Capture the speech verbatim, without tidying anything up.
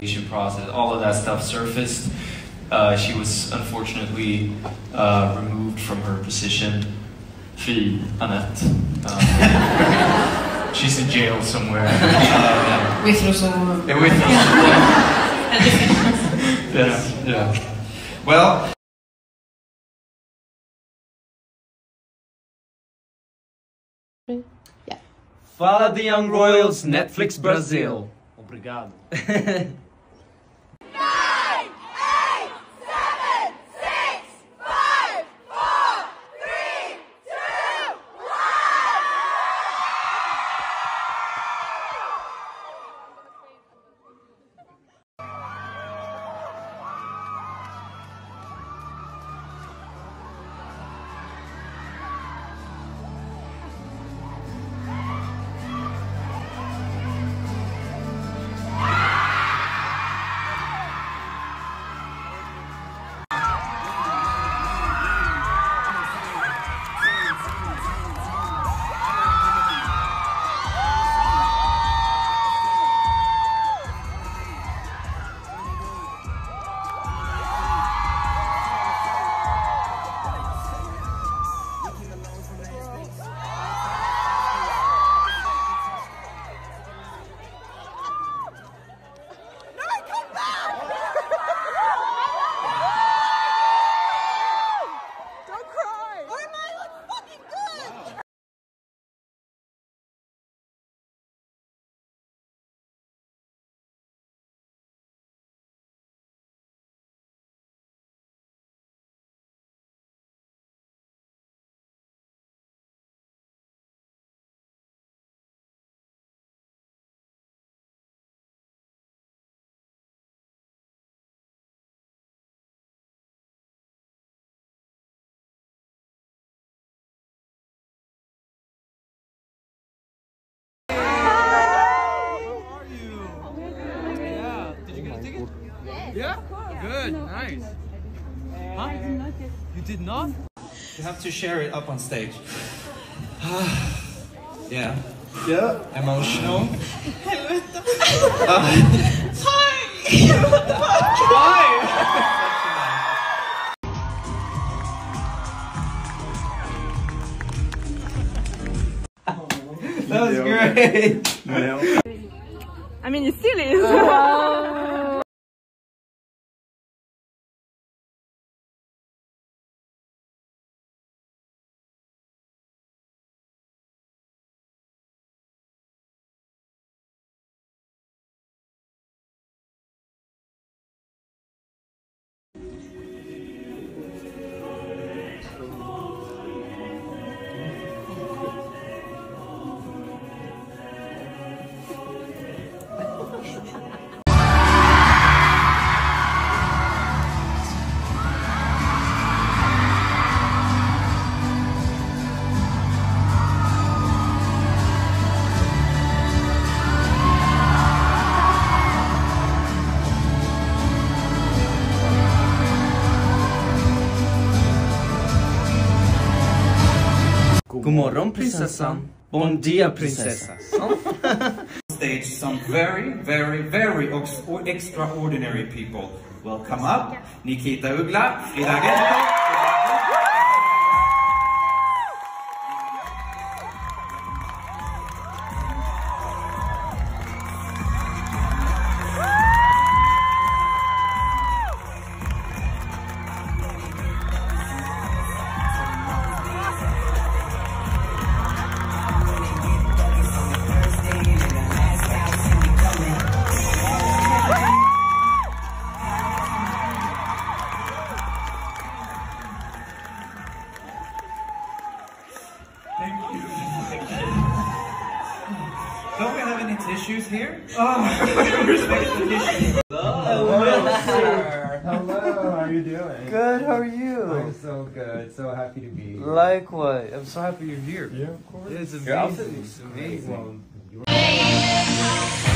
process, all of that stuff surfaced. Uh, she was unfortunately uh, removed from her position. Fy Annette. Um, she's in jail somewhere. Uh, with Rousseau. Yeah, with Rousseau. Yes, yeah. Well. Yeah. Fala the Young Royals, Netflix Brazil. Obrigado. Yeah? Good, nice. Huh? You did not? You have to share it up on stage. Yeah. Yeah. Emotional. Hi! That was great! I mean, it still is. God morgon prinsessan. Bon dia prinsessa. Stage some very, very, very extraordinary people. Welcome up, Nikita Ugla, Frida Gento. Don't we have any tissues here? Oh, Hello, sir. Hello, how are you doing? Good, how are you? I'm so good, so happy to be here. Likewise, I'm so happy you're here. Yeah, of course. It's amazing. Your outfit It's amazing. Well,